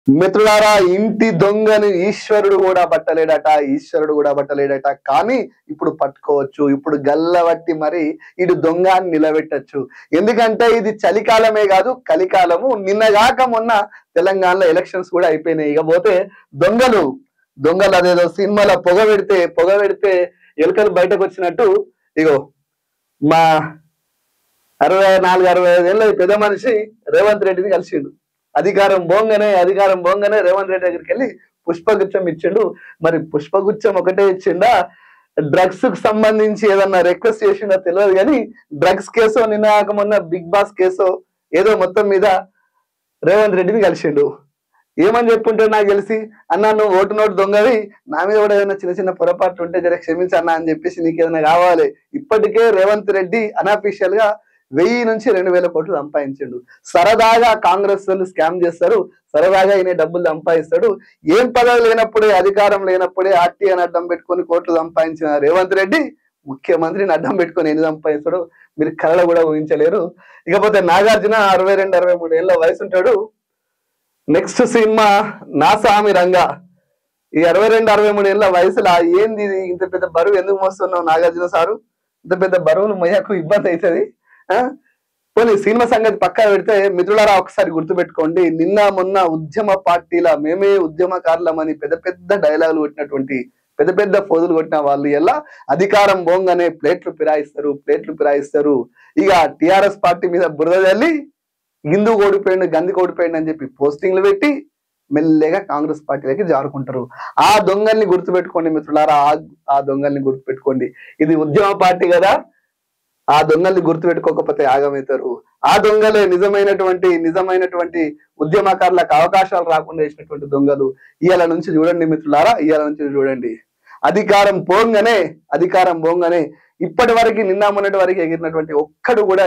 మిత్రులారా, ఇంటి దొంగని ఈశ్వరుడు కూడా పట్టలేడట. కానీ ఇప్పుడు పట్టుకోవచ్చు, ఇప్పుడు గల్లబట్టి మరి ఇటు దొంగ అని నిలబెట్టచ్చు. ఎందుకంటే ఇది చలికాలమే కాదు, కలికాలము. నిన్నగాక మొన్న తెలంగాణలో ఎలక్షన్స్ కూడా అయిపోయినాయి. ఇకపోతే దొంగలు అదేదో సినిమాలో పొగ పెడితే ఎలుకలు బయటకు వచ్చినట్టు ఇగో మా 64-65 ఏళ్ళ పెద్ద మనిషి రేవంత్ రెడ్డిని కలిసిండు. అధికారం బోంగనే రేవంత్ రెడ్డి దగ్గరికి వెళ్ళి పుష్పగుచ్చం ఇచ్చిండు. మరి పుష్పగుచ్చం ఒకటే ఇచ్చిండా, డ్రగ్స్ కు సంబంధించి ఏదన్నా రిక్వెస్ట్ చేసిండో తెలియదు. కానీ డ్రగ్స్ కేసో నిన్న మొన్న బిగ్ బాస్ కేసో ఏదో మొత్తం మీద రేవంత్ రెడ్డిని కలిసిండు. ఏమని చెప్పుంటాడు నాకు తెలిసి, అన్నా నువ్వు ఓటు నోటు దొంగవి, నా మీద కూడా ఏదైనా చిన్న పొరపాట్లు ఉంటే జర క్షమించన్నా అని చెప్పేసి నీకు ఏదైనా కావాలి. ఇప్పటికే రేవంత్ రెడ్డి అనఫీషియల్ గా 1000 నుంచి 2000 కోట్లు సంపాదించిండు. సరదాగా కాంగ్రెస్ వాళ్ళు స్కామ్ చేస్తారు, సరదాగా ఈయన డబ్బులు సంపాదిస్తాడు. ఏం పదవి లేనప్పుడే, అధికారం లేనప్పుడే ఆర్టీఐని అడ్డం పెట్టుకొని కోట్లు సంపాదించిన రేవంత్ రెడ్డి ముఖ్యమంత్రిని అడ్డం పెట్టుకొని ఎన్ని సంపాదిస్తాడు మీరు కళలో కూడా ఊహించలేరు. ఇకపోతే నాగార్జున 62-63 ఏళ్ళ వయసు ఉంటాడు. నెక్స్ట్ సినిమా నా సామి రంగా. ఈ 62-63 ఏళ్ళ వయసులో ఏంది ఇంత పెద్ద బరువు ఎందుకు మోస్తున్నావు నాగార్జున సారు? ఇంత పెద్ద బరువులు మొయ్యకు ఇబ్బంది అవుతుంది. పోనీ సినిమా సంగతి పక్కా పెడితే మిత్రులారా ఒకసారి గుర్తుపెట్టుకోండి, నిన్న మొన్న ఉద్యమ పార్టీల మేమే ఉద్యమకారులమని పెద్ద డైలాగులు కొట్టినటువంటి పెద్ద ఫోజులు కొట్టిన వాళ్ళు ఎలా అధికారం బోంగానే ప్లేట్లు ఫిరాయిస్తారు. ఇక టిఆర్ఎస్ పార్టీ మీద బురద చల్లి గిందు ఓడిపోయిండు, గంది ఓడిపోయిండు అని చెప్పి పోస్టింగ్లు పెట్టి మెల్లగా కాంగ్రెస్ పార్టీలకి జారుకుంటారు. ఆ దొంగల్ని గుర్తుపెట్టుకోండి మిత్రులారా, ఆ దొంగల్ని గుర్తుపెట్టుకోండి. ఇది ఉద్యమ పార్టీ కదా, ఆ దొంగల్ని గుర్తుపెట్టుకోకపోతే ఆగమవుతారు. ఆ దొంగలే నిజమైనటువంటి ఉద్యమకారులకు అవకాశాలు రాకుండా చేసినటువంటి దొంగలు. ఇవాళ నుంచి చూడండి మిత్రులారా, అధికారం పోంగానే ఇప్పటి వరకు నిన్న మొన్నటి వరకు ఎగిరినటువంటి ఒక్కడు కూడా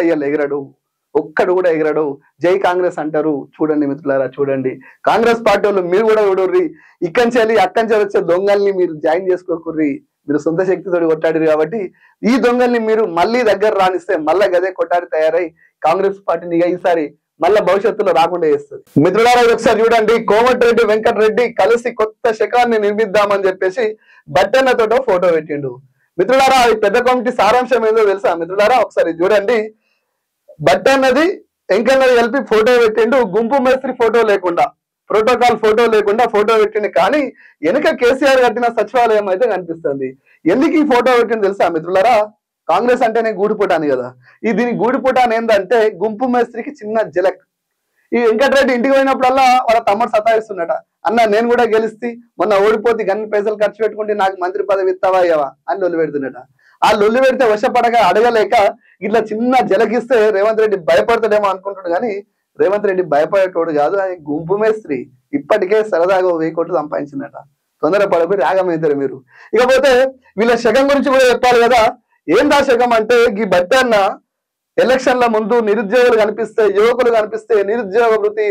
ఎగరడు. జై కాంగ్రెస్ అంటారు. చూడండి మిత్రులారా, చూడండి కాంగ్రెస్ పార్టీ వాళ్ళు మీరు కూడా చూడర్రి. అక్కంచెలి వచ్చే దొంగల్ని మీరు జాయిన్ చేసుకోకుర్రి. మీరు సొంత శక్తితో కొట్టాడిరు కాబట్టి ఈ దొంగల్ని మీరు మళ్ళీ దగ్గర రానిస్తే మళ్ళా గదే కొట్టాడి తయారై కాంగ్రెస్ పార్టీని ఈసారి మళ్ళా భవిష్యత్తులో రాకుండా చేస్తుంది. మిత్రులారా ఒకసారి చూడండి, కోమటిరెడ్డి వెంకటరెడ్డి కలిసి కొత్త శకాన్ని నిర్మిద్దామని చెప్పేసి బట్టన్నతో ఫోటో పెట్టిండు. మిత్రులారా ఈ పెద్ద కమిటీ సారాంశం ఏదో తెలుసా మిత్రులారా? ఒకసారి చూడండి. బట్టన్నది వెంకన్నది కలిపి ఫోటో పెట్టిండు. గుంపు మేస్త్రి ఫోటో లేకుండా, ప్రోటోకాల్ ఫోటో లేకుండా ఫోటో పెట్టింది. కానీ వెనుక కేసీఆర్ కట్టిన సచివాలయం అయితే కనిపిస్తుంది. ఎందుకు ఈ ఫోటో పెట్టింది తెలుసా మిత్రులారా? కాంగ్రెస్ అంటేనే గూడిపుటాని కదా. దీని గూడిపుటాని ఏంటంటే గుంపు మేస్త్రికి చిన్న జలక్. ఈ వెంకటరెడ్డి ఇంటికి పోయినప్పుడల్లా వాళ్ళ తమ్ముడు సతాయిస్తున్నట, అన్న నేను కూడా గెలిస్తే మొన్న ఓడిపోతే గన్ని పైసలు ఖర్చు పెట్టుకుంటే నాకు మంత్రి పదవి ఇస్తావా అయ్యవా అని లొల్లి పెడుతున్నట. ఆ లొల్లి పెడితే వశపడగా అడగలేక ఇట్లా చిన్న జలకిస్తే రేవంత్ రెడ్డి భయపడతాడేమో అనుకుంటున్నాడు. కానీ రేవంత్ రెడ్డి భయపడేటోడు కాదు, ఆయన గుంపు మేస్త్రి. ఇప్పటికే సరదాగా 1000 కోట్లు సంపాదించిందట. తొందరపడబోయి రాగమవుతారు మీరు. ఇకపోతే వీళ్ళ శకం గురించి కూడా చెప్పాలి కదా. ఏందా శకం అంటే, ఈ బట్టన్న ఎలక్షన్ల ముందు నిరుద్యోగులు కనిపిస్తే, యువకులు కనిపిస్తే నిరుద్యోగ భృతి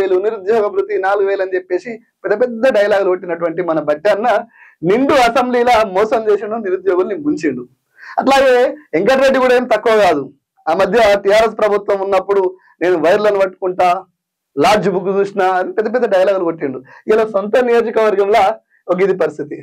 4000 అని చెప్పేసి పెద్ద డైలాగులు కొట్టినటువంటి మన బట్టన్న నిండు అసెంబ్లీలో మోసం చేసిండు, నిరుద్యోగుల్ని ముంచిండు. అట్లాగే వెంకటరెడ్డి కూడా ఏం తక్కువ కాదు. ఆ మధ్య టిఆర్ఎస్ ప్రభుత్వం ఉన్నప్పుడు నేను వైర్లను పట్టుకుంటా, లాడ్జ్ బుక్ చూసినా అని పెద్ద డైలాగులు కొట్టిండు. ఇలా సొంత నియోజకవర్గంలో గిది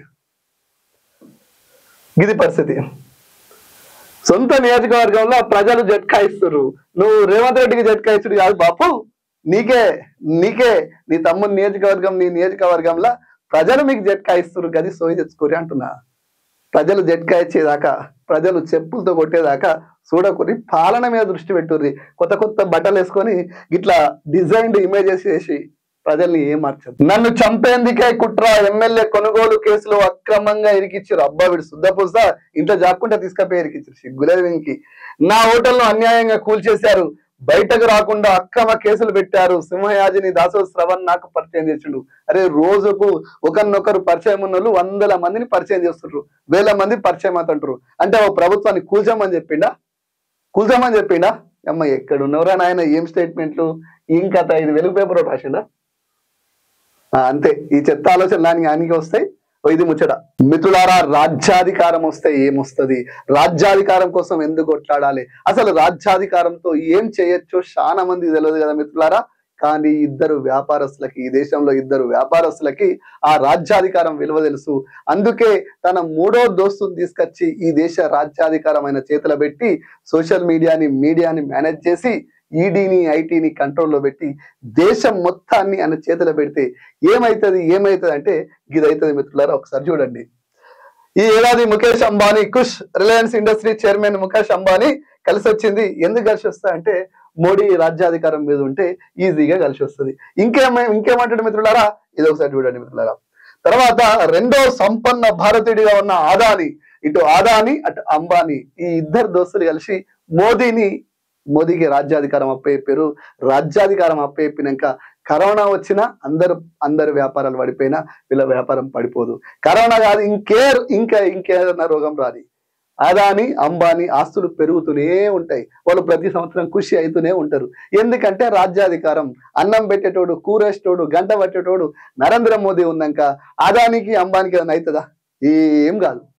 పరిస్థితి. సొంత నియోజకవర్గంలో ప్రజలు జట్కాయిస్తున్నారు. నువ్వు రేవంత్ రెడ్డికి జట్కాయిస్తుడు కాదు బాపు, నీకే నీ తమ్ముని నీ నియోజకవర్గంలో ప్రజలు మీకు జట్కాయిస్తున్నారు. గది సోయి తెచ్చుకోరి అంటున్నా. ప్రజలు జట్కాయిచ్చేదాకా, ప్రజలు చెప్పులతో కొట్టేదాకా చూడకురి, పాలన మీద దృష్టి పెట్టుర్రి. కొత్త బట్టలు వేసుకొని ఇట్లా డిజైన్డ్ ఇమేజెస్ చేసి ప్రజల్ని ఏం మార్చదు. నన్ను చంపేందుకే కుట్ర, ఎమ్మెల్యే కొనుగోలు కేసులో అక్రమంగా ఇరికిచ్చారు. అబ్బా వీడు శుద్ధపూస, ఇంట్లో జాక్కుంటే తీసుకపోయి ఇరికిచ్చారు. సిగ్గులేదు వీనికి. నా హోటల్ను అన్యాయంగా కూల్చేశారు, బయటకు రాకుండా అక్రమ కేసులు పెట్టారు. సింహయాజిని దాసో శ్రవణ్ నాకు పరిచయం చేసిండు. అరే రోజుకు ఒకరినొకరు పరిచయం ఉన్న వాళ్ళు 100 మందిని పరిచయం చేస్తుంటారు, 1000 మంది పరిచయం అవుతుంటారు. అంటే ఓ ప్రభుత్వాన్ని కూల్చామని చెప్పిండా? అమ్మ ఎక్కడున్నవరా నాయన, ఏం స్టేట్మెంట్లు, ఏం కథ? ఇది వెలుగు పేపర్ రాసిండా? అంతే. ఈ చెత్త ఆలోచన దానికి వస్తాయి. ఇది ముచ్చట. మిత్రులారా రాజ్యాధికారం వస్తే ఏమొస్తుంది? రాజ్యాధికారం కోసం ఎందుకు కొట్లాడాలి? అసలు రాజ్యాధికారంతో ఏం చేయొచ్చో చాలా మందికి తెలియదు కదా మిత్రులారా. కానీ ఇద్దరు వ్యాపారస్తులకి, ఈ దేశంలో ఇద్దరు వ్యాపారస్తులకి ఆ రాజ్యాధికారం విలువ తెలుసు. అందుకే తన మూడో దోస్తుని తీసుకొచ్చి ఈ దేశ రాజ్యాధికారం ఆయన చేతిలో పెట్టి సోషల్ మీడియాని మేనేజ్ చేసి ఈడీని ఐటీని కంట్రోల్లో పెట్టి దేశం మొత్తాన్ని ఆయన చేతిలో పెడితే ఏమైతుంది అంటే ఇదైతుంది మిత్రులారా. ఒకసారి చూడండి. ఈ ఏడాది ముఖేష్ అంబానీ కుష్ రిలయన్స్ ఇండస్ట్రీ చైర్మన్ ముఖేష్ అంబానీ కలిసి వచ్చింది. ఎందుకు కలిసి వస్తా అంటే మోడీ రాజ్యాధికారం మీద ఉంటే ఈజీగా కలిసి వస్తుంది. ఇంకేమంటాడు మిత్రులారా, ఇది ఒకసారి చూడండి మిత్రులారా. తర్వాత రెండో సంపన్న భారతీయుడిగా ఉన్న ఆదాని, ఇటు ఆదాని అటు అంబానీ, ఈ ఇద్దరు దోస్తులు కలిసి మోదీకి రాజ్యాధికారం అప్పచెప్పారు. రాజ్యాధికారం అప్పచెప్పినాక కరోనా వచ్చినా అందరు వ్యాపారాలు పడిపోయినా వీళ్ళ వ్యాపారం పడిపోదు. కరోనా కాదు ఇంకేదన్నా రోగం రాదు. అదాని అంబానీ ఆస్తులు పెరుగుతూనే ఉంటాయి. వాళ్ళు ప్రతి సంవత్సరం ఖుషి అవుతూనే ఉంటారు. ఎందుకంటే రాజ్యాధికారం, అన్నం పెట్టేటోడు, కూరేసేటోడు, గంట పట్టేటోడు నరేంద్ర మోదీ ఉన్నాక అదానికి అంబానీకి ఏదైనా అవుతుందా? ఏం కాదు.